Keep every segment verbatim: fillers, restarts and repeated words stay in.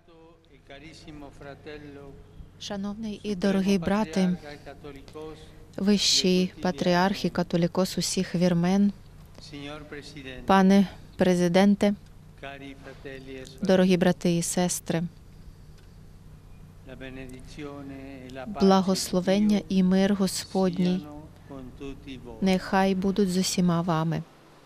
Шановний і дорогий брате, вищий патріарх і католікос усіх вірмен, пане президенте, дорогі брати і сестри, благословення і мир Господній нехай будуть з усіма вами.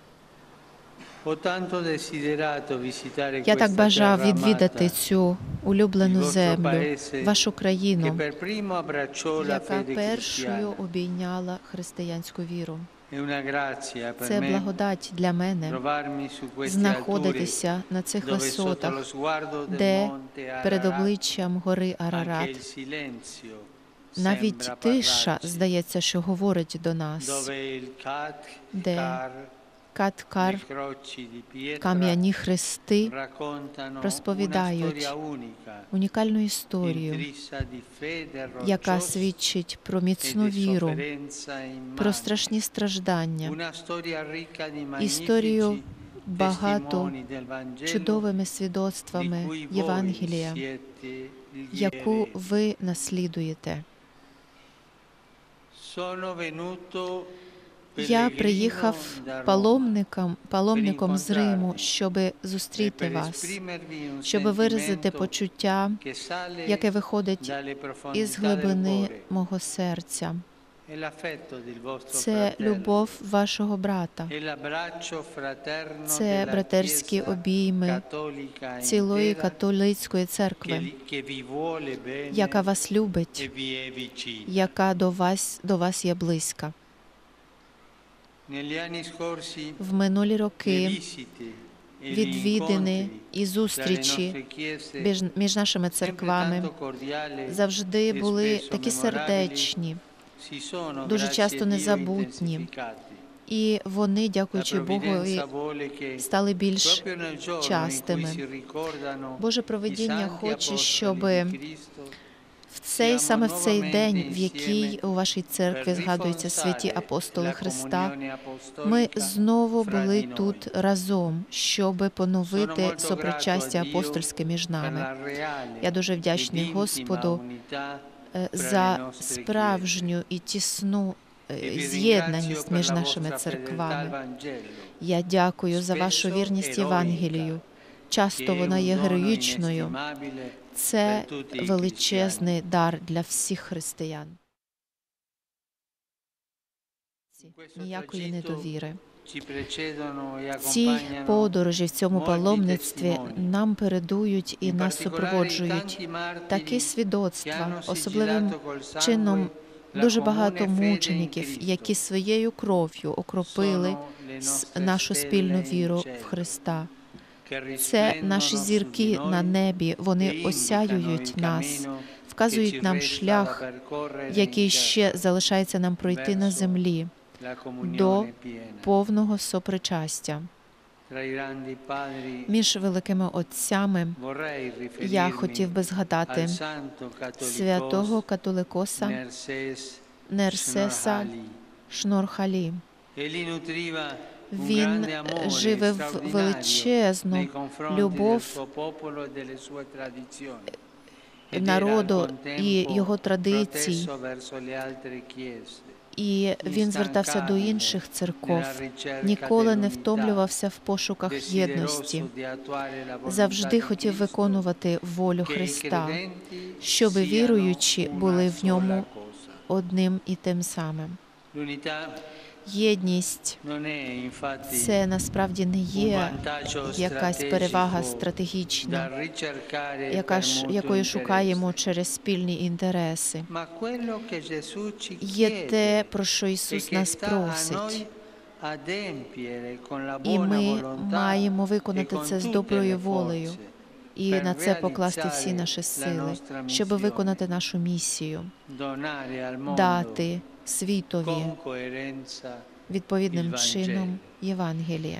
Я так бажав відвідати цю улюблену землю, вашу країну, яка першою обійняла християнську віру. Це благодать для мене знаходитися на цих висотах, де перед обличчям гори Арарат навіть тиша, здається, що говорить до нас, де Кат-Кар, кам'яні хрести розповідають унікальну історію, яка свідчить про міцну віру, про страшні страждання, історію багато чудовими свідоцтвами Євангелія, яку ви наслідуєте. Я приїхав паломником, паломником з Риму, щоб зустріти вас, щоб виразити почуття, яке виходить із глибини мого серця. Це любов вашого брата, це братерські обійми цілої католицької церкви, яка вас любить, яка до вас, до вас є близька. В минулі роки відвідини і зустрічі між нашими церквами завжди були такі сердечні, дуже часто незабутні. І вони, дякуючи Богові, стали більш частими. Боже провидіння хоче, щоб в цей, саме в цей день, в який у вашій церкві згадуються святі апостоли Христа, ми знову були тут разом, щоб поновити сопричастя апостольське між нами. Я дуже вдячний Господу за справжню і тісну з'єднаність між нашими церквами. Я дякую за вашу вірність Євангелію. Часто вона є героїчною. Це величезний дар для всіх християн. Ніякої недовіри. Ці подорожі в цьому паломництві нам передують і нас супроводжують такі свідоцтва, особливим чином дуже багато мучеників, які своєю кров'ю окропили нашу спільну віру в Христа. Це наші зірки на небі, вони осяюють нас, вказують нам шлях, який ще залишається нам пройти на землі, до повного сопричастя. Між великими отцями я хотів би згадати святого католикоса Нерсеса Шнорхалі. Він живив величезну любов народу і його традицій, і він звертався до інших церков, ніколи не втомлювався в пошуках єдності, завжди хотів виконувати волю Христа, щоб віруючі були в ньому одним і тим самим. Єдність – це насправді не є якась перевага стратегічна, яка ж, якої шукаємо через спільні інтереси. Є те, про що Ісус нас просить. І ми маємо виконати це з доброю волею і на це покласти всі наші сили, щоб виконати нашу місію, дати світові відповідним чином Євангелія.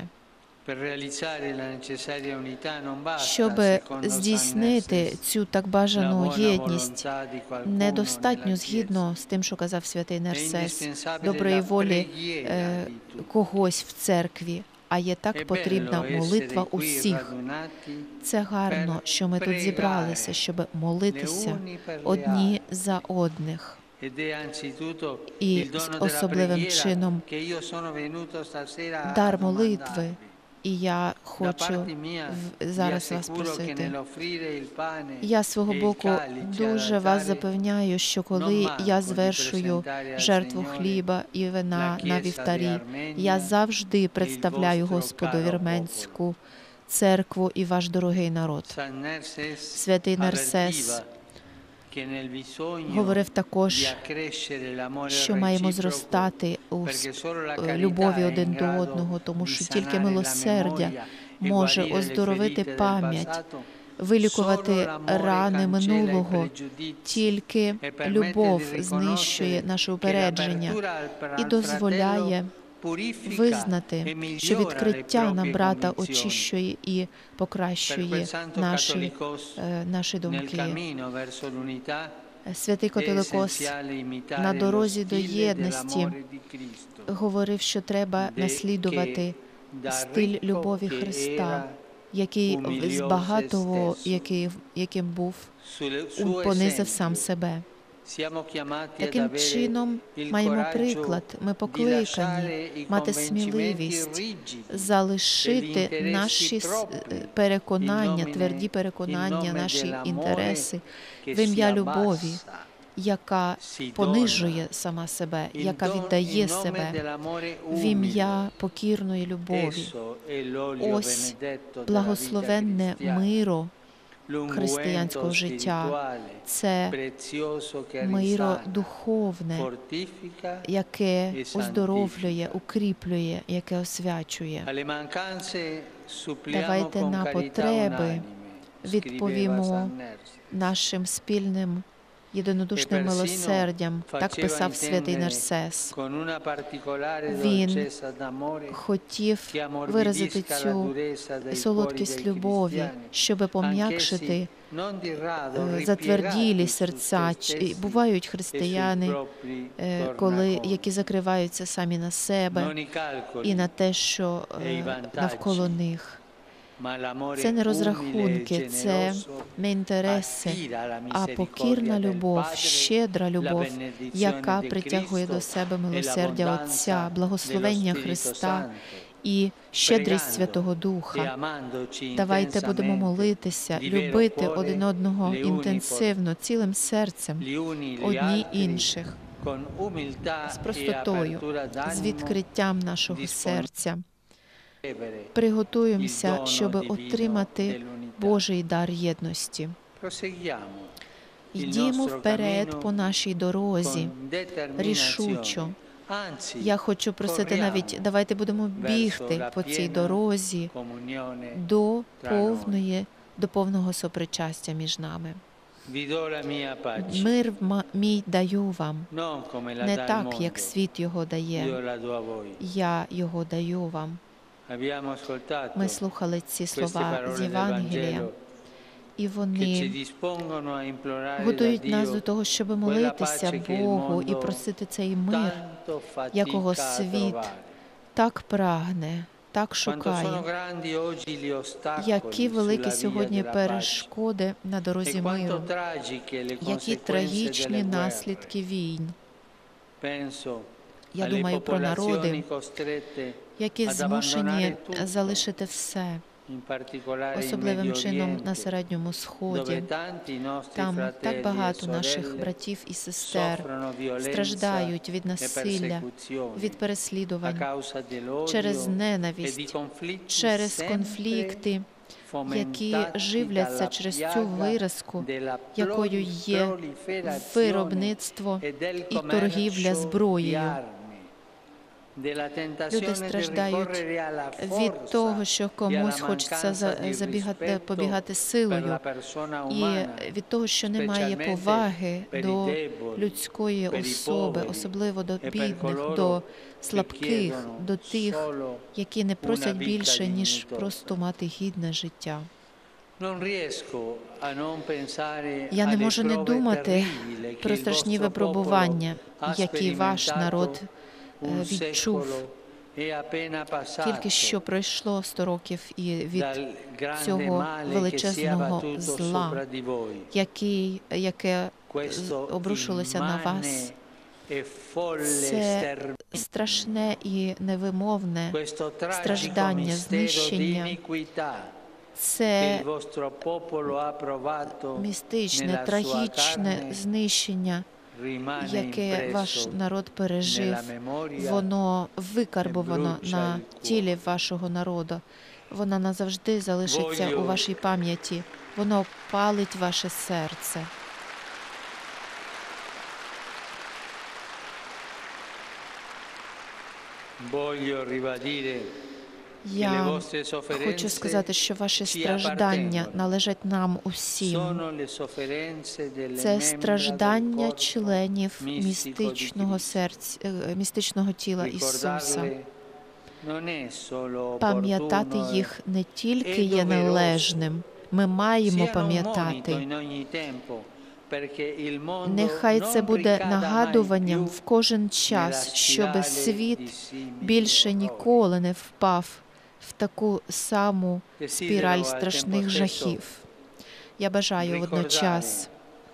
Щоб здійснити цю так бажану єдність, недостатньо, згідно з тим, що казав святий Нерсес, доброї волі е, когось в церкві, а є так потрібна молитва усіх. Це гарно, що ми тут зібралися, щоб молитися одні за одних. І особливим чином дар молитви. І я хочу зараз вас просити. Я свого боку дуже вас запевняю, що коли я звершую жертву хліба і вина на вівтарі, я завжди представляю Господу вірменську церкву і ваш дорогий народ. Святий Нарсес говорив також, що маємо зростати у любові один до одного, тому що тільки милосердя може оздоровити пам'ять, вилікувати рани минулого, тільки любов знищує наше упередження і дозволяє визнати, що відкриття на брата очищує і покращує наші, наші думки. Святий Католикос на дорозі до єдності говорив, що треба наслідувати стиль любові Христа, який з багатого, який, яким був, понизив сам себе. Таким чином, маємо приклад, ми покликані мати сміливість залишити наші переконання, тверді переконання, наші інтереси в ім'я любові, яка понижує сама себе, яка віддає себе в ім'я покірної любові. Ось благословенне миро християнського життя – це миро духовне, яке оздоровлює, укріплює, яке освячує. Давайте на потреби відповімо нашим спільним єдинодушним милосердям, так писав святий Нарсес. Він хотів виразити цю солодкість любові, щоб пом'якшити затверділі серця. Бувають християни, коли, які закриваються самі на себе і на те, що навколо них. Це не розрахунки, це не інтереси, а покірна любов, щедра любов, яка притягує до себе милосердя Отця, благословення Христа і щедрість Святого Духа. Давайте будемо молитися, любити один одного інтенсивно, цілим серцем, одні інших, з простотою, з відкриттям нашого серця. Приготуємося, щоб отримати Божий дар єдності. Йдімо вперед по нашій дорозі, рішучо. Я хочу просити навіть, давайте будемо бігти по цій дорозі до повної, до повного сопричастя між нами. Мир мій даю вам, не так, як світ його дає. Я його даю вам. Ми слухали ці слова з Євангелія, і вони готують нас до того, щоб молитися Богу і просити цей мир, якого світ так прагне, так шукає. Які великі сьогодні перешкоди на дорозі миру, які трагічні наслідки війн. Я думаю про народи, які змушені залишити все, особливим чином на Середньому Сході. Там так багато наших братів і сестер страждають від насилля, від переслідувань, через ненависть, через конфлікти, які живляться через цю виразку, якою є виробництво і торгівля зброєю. Люди страждають від того, що комусь хочеться забігати, побігати силою, і від того, що немає поваги до людської особи, особливо до бідних, до слабких, до тих, які не просять більше, ніж просто мати гідне життя. Я не можу не думати про страшні випробування, які ваш народ відчув Тільки що пройшло сто років і від цього величезного зла, який, яке обрушилося на вас. Це страшне і невимовне страждання, знищення. Це містичне, трагічне знищення, яке ваш народ пережив. Воно викарбовано на тілі вашого народу. Воно назавжди залишиться у вашій пам'яті. Воно палить ваше серце. Я хочу сказати, що ваші страждання належать нам усім. Це страждання членів містичного серця, містичного тіла Ісуса. Пам'ятати їх не тільки є належним, ми маємо пам'ятати. Нехай це буде нагадуванням в кожен час, щоб світ більше ніколи не впав в таку саму спіраль страшних жахів. Я бажаю водночас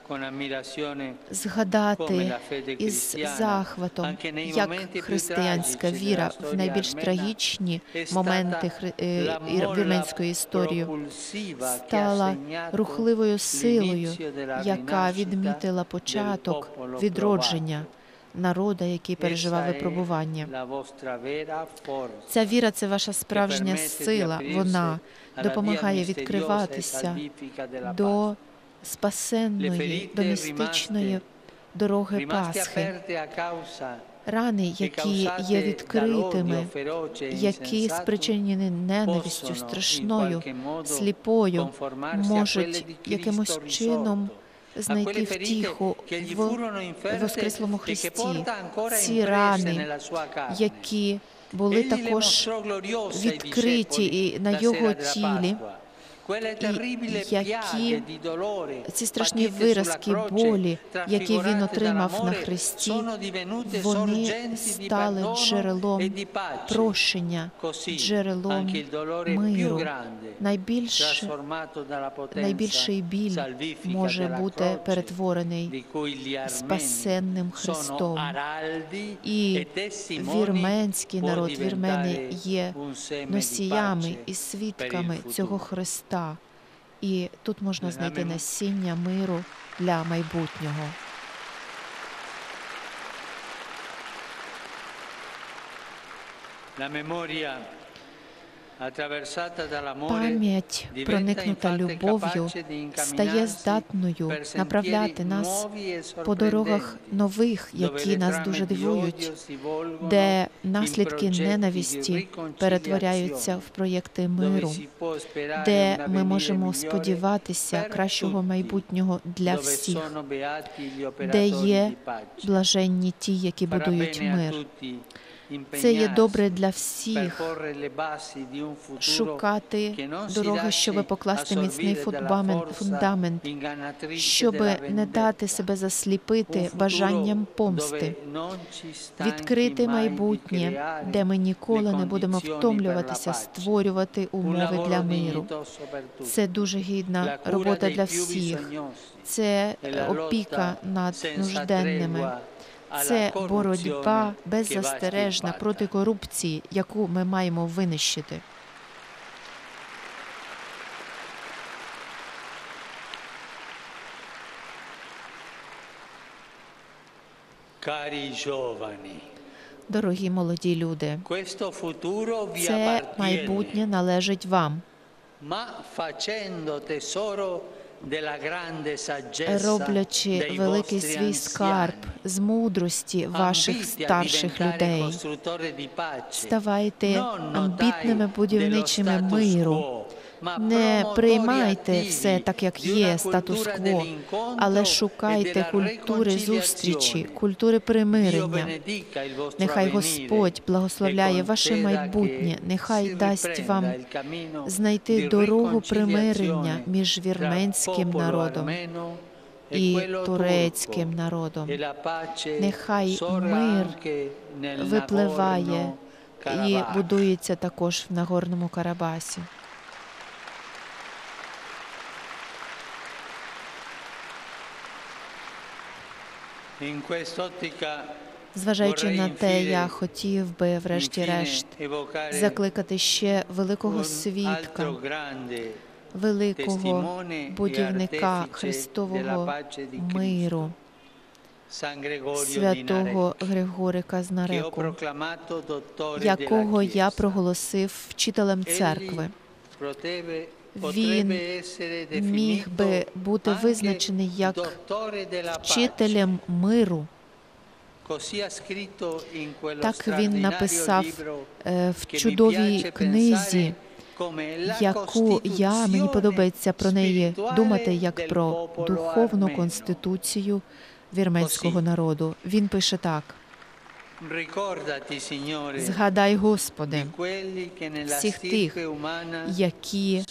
згадати із захватом, як християнська віра в найбільш трагічні моменти вірменської історії стала рухливою силою, яка відмітила початок відродження народу, який переживав випробування. Ця віра – це ваша справжня сила. Вона допомагає відкриватися до спасенної, до містичної дороги Пасхи. Рани, які є відкритими, які спричинені ненавистю страшною, сліпою, можуть якимось чином знайти втіху в Воскреслому Христі. Ці рани, які були також відкриті і на Його тілі, і які ці страшні виразки болі, які Він отримав на Христі, вони стали джерелом прощення, джерелом миру. Найбільш, найбільший біль може бути перетворений спасенним Христом. І вірменський народ, вірмени є носіями і свідками цього Христа. І тут можна знайти насіння миру для майбутнього. Пам'ять, проникнута любов'ю, стає здатною направляти нас по дорогах нових, які нас дуже дивують, де наслідки ненависті перетворяються в проєкти миру, де ми можемо сподіватися кращого майбутнього для всіх, де є блаженні ті, які будують мир. Це є добре для всіх шукати дороги, щоб покласти міцний фундамент, щоб не дати себе засліпити бажанням помсти, відкрити майбутнє, де ми ніколи не будемо втомлюватися створювати умови для миру. Це дуже гідна робота для всіх. Це опіка над нужденними. Це боротьба беззастережна проти корупції, яку ми маємо винищити. Дорогі молоді люди, це майбутнє належить вам. Роблячи великий свій скарб з мудрості ваших старших людей, ставайте амбітними будівничими миру. Не приймайте все так, як є, статус-кво, але шукайте культури зустрічі, культури примирення. Нехай Господь благословляє ваше майбутнє, нехай дасть вам знайти дорогу примирення між вірменським народом і турецьким народом. Нехай мир випливає і будується також в Нагорному Карабасі. Зважаючи на те, я хотів би, врешті-решт, закликати ще великого свідка, великого будівника Христового миру, святого Григорика з Нареку, якого я проголосив вчителем церкви. Він міг би бути визначений як вчителем миру. Так він написав в чудовій книзі, яку я, мені подобається про неї думати, як про духовну конституцію вірменського народу. Він пише так: «Згадай, Господи, всіх тих, які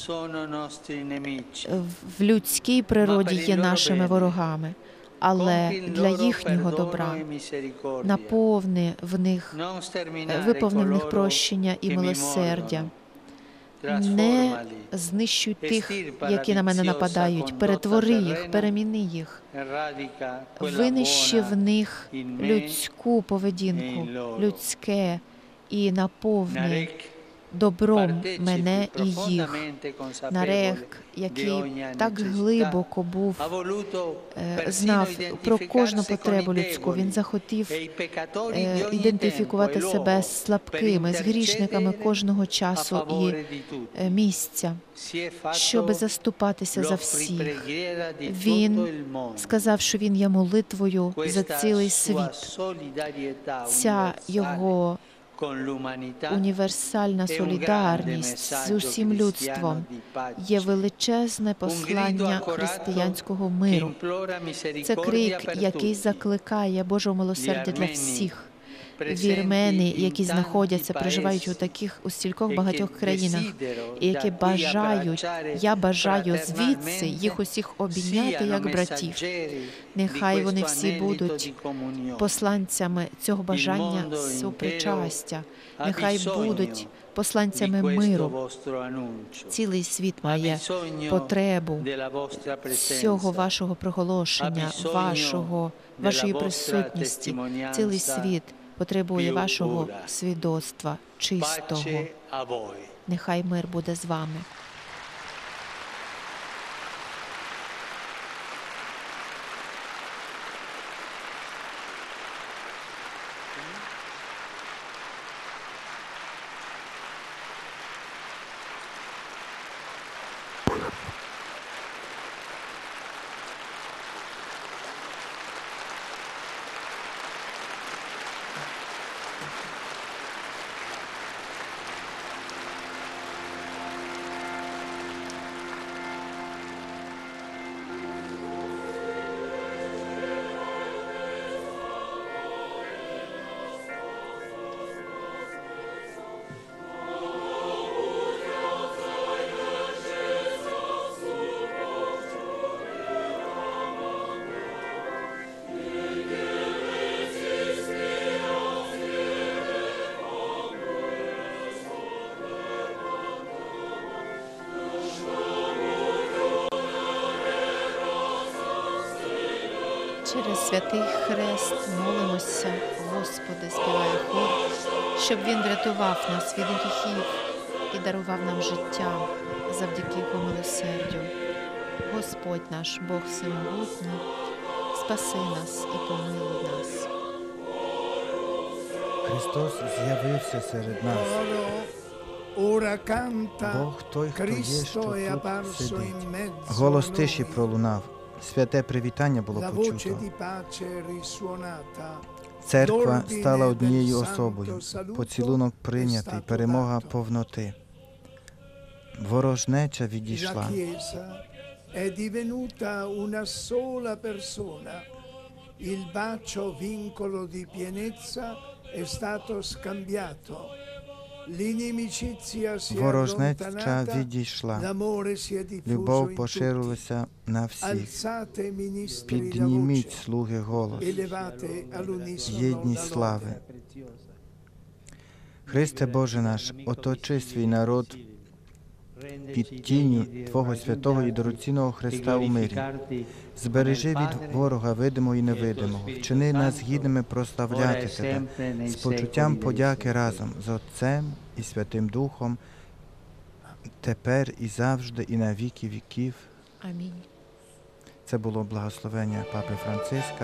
в людській природі є нашими ворогами, але для їхнього добра наповни в них, виповни в них прощення і милосердя. Не знищуй тих, які на мене нападають, перетвори їх, переміни їх, винищи в них людську поведінку, людське, і наповни добром мене і їх». Нарек, який так глибоко був, знав про кожну потребу людську. Він захотів ідентифікувати себе з слабкими, з грішниками кожного часу і місця, щоб заступатися за всіх. Він сказав, що він є молитвою за цілий світ. Ця його універсальна солідарність з усім людством є величезне послання християнського миру. Це крик, який закликає Божого милосердя для всіх. Вірмени, які знаходяться, проживають у таких, у стількох багатьох країнах, і які бажають, я бажаю звідси їх усіх обійняти як братів. Нехай вони всі будуть посланцями цього бажання супричастя. Нехай будуть посланцями миру. Цілий світ має потребу всього вашого проголошення, вашого, вашої присутності. Цілий світ потребує вашого свідоцтва чистого. Нехай мир буде з вами. Через святий хрест молимося, Господи, співає хор, щоб Він врятував нас від гріхів і дарував нам життя завдяки Його милосердю. Господь наш, Бог всемогутній, спаси нас і помилуй нас. Христос з'явився серед нас. Бог той, хто є, що тут сидить. Голос тиші пролунав. Святе привітання було почуто. Церква стала однією особою. Поцілунок прийнятий, перемога повноти. Ворожнеча відійшла. Il bacio vincolo di pienezza è stato scambiato. Ворожнеча відійшла, любов поширилася на всіх. Підніміть, слуги, голос, єдність слави. Христе Боже наш, оточи свій народ під тінню Твого святого і дорогоцінного Христа у мирі. Збережи від ворога видимого і невидимого. Вчини нас гідними прославляти Тебе з почуттям подяки разом з Отцем і Святим Духом, тепер і завжди, і на віки віків. Амінь. Це було благословення Папи Франциска.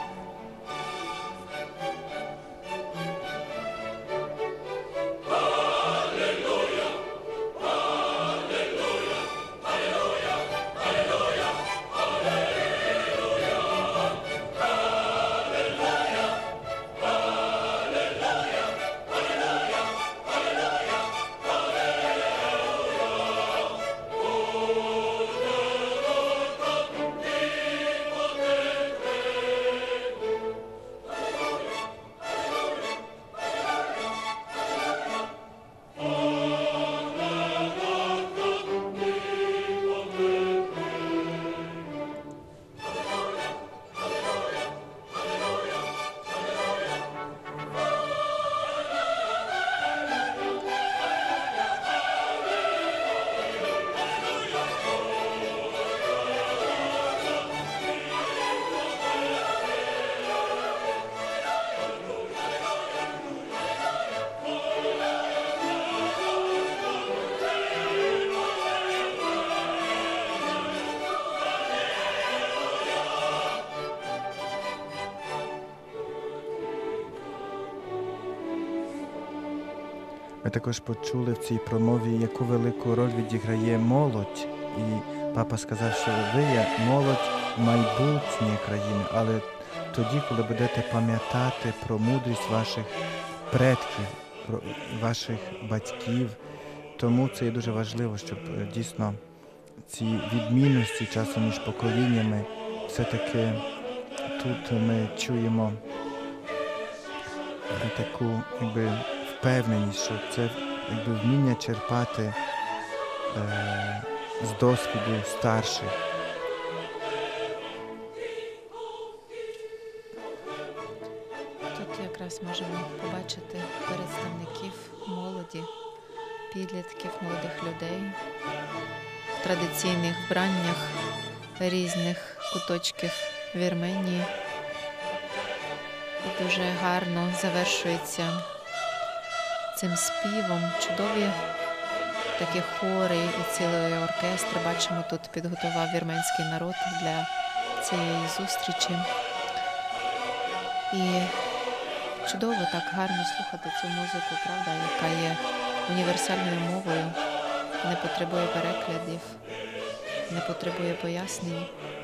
Ми також почули в цій промові, яку велику роль відіграє молодь. І папа сказав, що ви є молодь майбутнє країни, але тоді, коли будете пам'ятати про мудрість ваших предків, про ваших батьків. Тому це є дуже важливо, щоб дійсно ці відмінності часом між поколіннями, все-таки тут ми чуємо таку, якби, впевненість, що це, якби, вміння черпати е, з досвіду старших. Тут якраз можемо побачити представників молоді, підлітків, молодих людей в традиційних вбраннях різних куточків Вірменії. І дуже гарно завершується цим співом. Чудові такі хори і цілий оркестр. Бачимо, тут підготував вірменський народ для цієї зустрічі. І чудово так гарно слухати цю музику, правда, яка є універсальною мовою, не потребує перекладів, не потребує пояснень.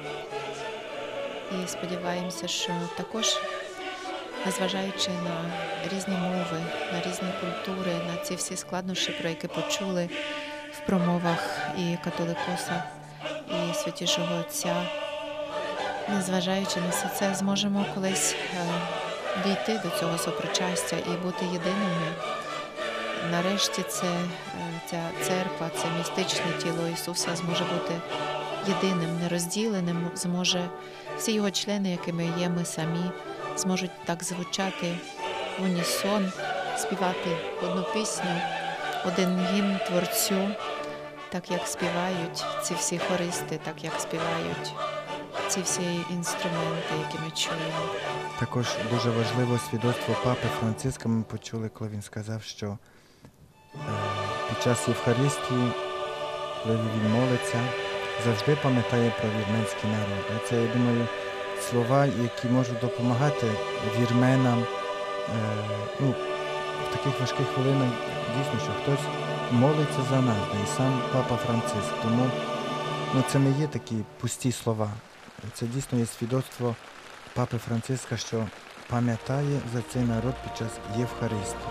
І сподіваємося, що також, незважаючи на різні мови, на різні культури, на ці всі складнощі, про які почули в промовах і католикоса, і Святішого Отця, незважаючи на все це, зможемо колись дійти до цього сопричастя і бути єдиними. Нарешті це, ця церква, це містичне тіло Ісуса зможе бути єдиним, нерозділеним, зможе всі його члени, якими є ми самі, зможуть так звучати в унісон, співати одну пісню, один гімн Творцю, так як співають ці всі хористи, так як співають ці всі інструменти, які ми чуємо. Також дуже важливе свідоцтво Папи Франциска ми почули, коли він сказав, що е, під час Євхаристії, коли він молиться, завжди пам'ятає про вірменський народ. І це, я думаю, слова, які можуть допомагати вірменам е, ну, в таких важких хвилинах, дійсно, що хтось молиться за нас, да, і сам Папа Франциск. Тому ну, це не є такі пусті слова. Це дійсно є свідоцтво Папи Франциска, що пам'ятає за цей народ під час Євхаристії.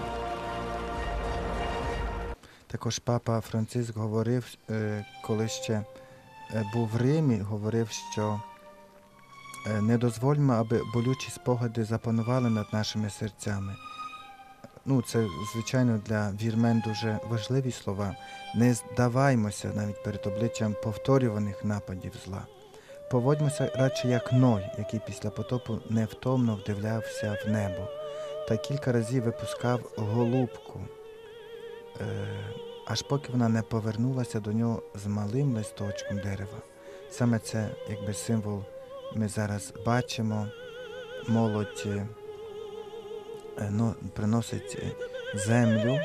Також Папа Франциск говорив, коли ще був в Римі, говорив, що не дозвольмо, аби болючі спогади запанували над нашими серцями. Ну, це, звичайно, для вірмен дуже важливі слова. Не здаваймося навіть перед обличчям повторюваних нападів зла. Поводьмося радше як Ной, який після потопу невтомно вдивлявся в небо. та кілька разів випускав голубку, е, аж поки вона не повернулася до нього з малим листочком дерева. Саме це, якби символ, ми зараз бачимо. Молодь е, ну, приносить землю.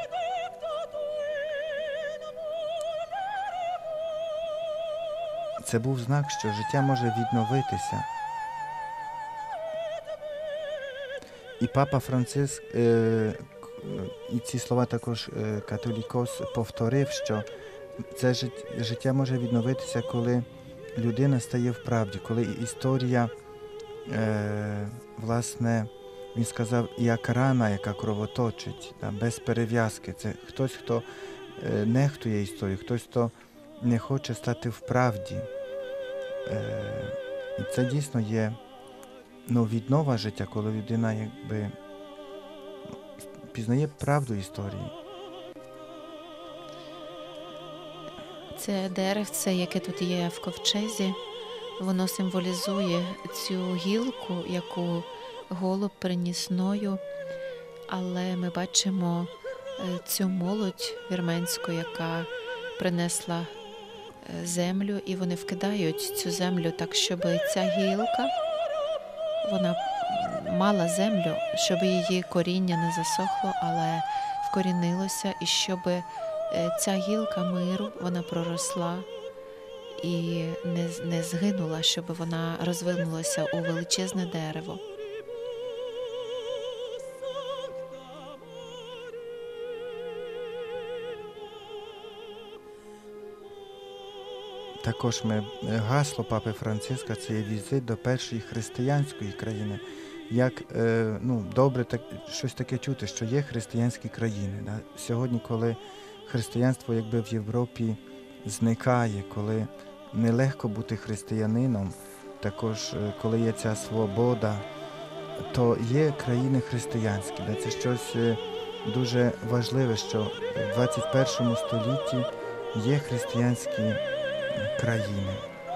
Це був знак, що життя може відновитися. І папа Франциск, е, і ці слова також е, католікос повторив, що це життя може відновитися, коли людина стає в правді, коли історія, е, власне, він сказав, як рана, яка кровоточить, да, без перев'язки. Це хтось, хто е, нехтує історію, хтось, хто не хоче стати в правді. Е, і це дійсно є ну, віднова життя, коли людина якби пізнає правду історії. Це деревце, яке тут є в ковчезі, воно символізує цю гілку, яку голуб приніс Ною, але ми бачимо цю молодь вірменську, яка принесла землю, і вони вкидають цю землю так, щоб ця гілка, вона мала землю, щоб її коріння не засохло, але вкорінилося, і щоб ця гілка миру, вона проросла і не, не згинула, щоб вона розвинулася у величезне дерево. Також ми, гасло Папи Франциска – це є візит до першої християнської країни. Як е, ну, добре так, щось таке чути, що є християнські країни. Да? Сьогодні, коли християнство якби в Європі зникає, коли нелегко бути християнином, також коли є ця свобода, то є країни християнські. Да? Це щось дуже важливе, що в двадцять першому столітті є християнські країни.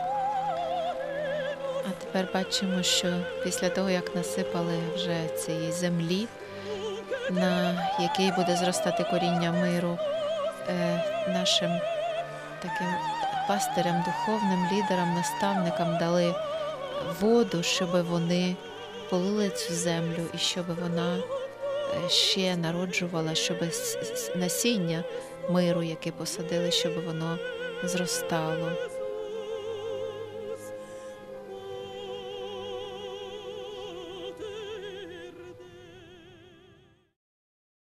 А тепер бачимо, що після того, як насипали вже цієї землі, на якій буде зростати коріння миру, нашим таким пастирям, духовним лідерам, наставникам дали воду, щоб вони полили цю землю і щоб вона ще народжувала, щоб насіння миру, яке посадили, щоб воно зростало.